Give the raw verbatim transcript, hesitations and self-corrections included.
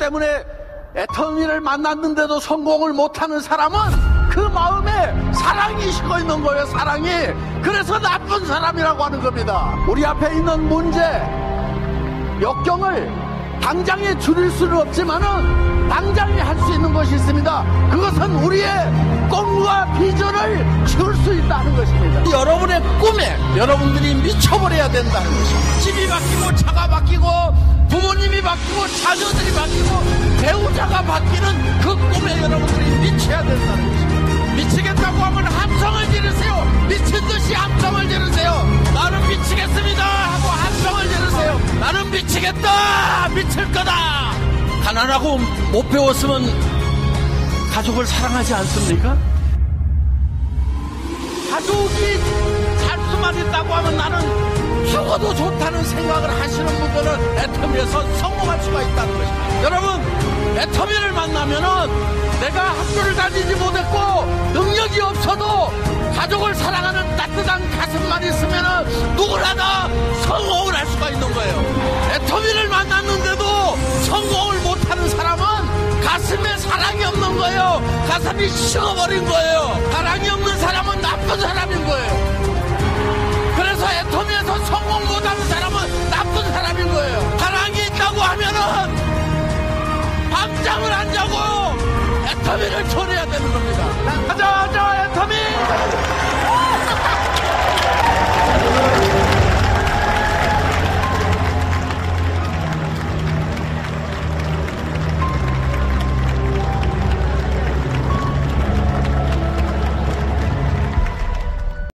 때문에 애터미를 만났는데도 성공을 못하는 사람은 그 마음에 사랑이 식어 있는 거예요. 사랑이. 그래서 나쁜 사람이라고 하는 겁니다. 우리 앞에 있는 문제, 역경을 당장에 줄일 수는 없지만은 당장에 할 수 있는 것이 있습니다. 그것은 우리의 꿈과 비전을 키울 수 있다는 것입니다. 여러분의 꿈에 여러분들이 미쳐버려야 된다는 것입니다. 집이 바뀌고 차가 바뀌고 부모님이 바뀌고 자녀들이 바뀌고 배우자가 바뀌는 그 꿈에 여러분들이 미쳐야 된다는 것입니다. 미치겠다고 하면 함성을 지르세요. 미친 듯이 함성을 지르세요. 나는 미치겠습니다 하고 함성을 지르세요. 나는 미치겠다, 미칠 거다. 가난하고 못 배웠으면 가족을 사랑하지 않습니까? 가족이 살 수만 있다고 하면 나는 죽어도 좋다는 생각을 하시는 분들은 애터미에서 성공할 수가 있다는 것입니다. 여러분, 애터미를 만나면은 내가 학교를 다니지 못했고 능력이 없어도 가족을 사랑하는 따뜻한 가슴만 있으면은 누구나 다 성공을 할 수가 있는 거예요. 애터미를 만났는데도 성공을 못하는 사람은 가슴에 사랑이 없는 거예요. 가슴이 식어버린 거예요. 사랑이 없는 사람은 나쁜 사람인 거예요. 그래서 애터미에서 성공 못하는 사람은 나쁜 사람인 거예요. 사랑이 있다고 하면은 밤잠을 안 자고 애터미를 전해야 되는 겁니다. 가자, 가자, 애터미!